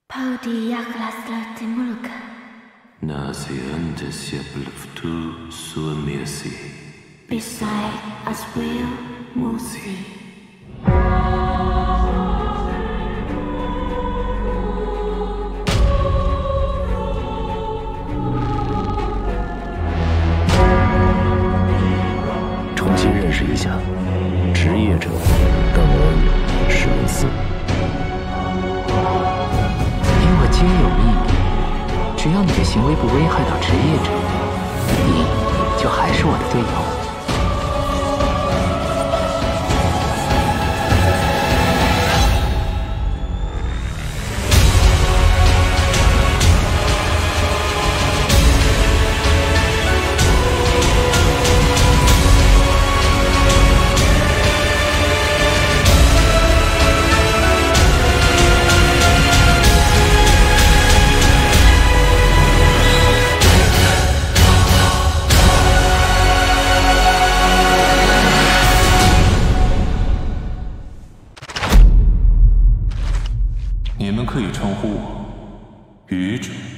Beside us will Musi. 重新认识一下，职业者等人史密斯。 与我皆有秘密，只要你的行为不危害到职业者，你就还是我的队友。 你们可以称呼我愚者。